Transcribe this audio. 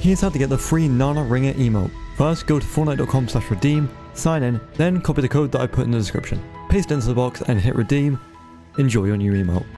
Here's how to get the free Nana Ringer emote. First, go to fortnite.com/redeem, sign in, then copy the code that I put in the description. Paste it into the box and hit redeem. Enjoy your new emote.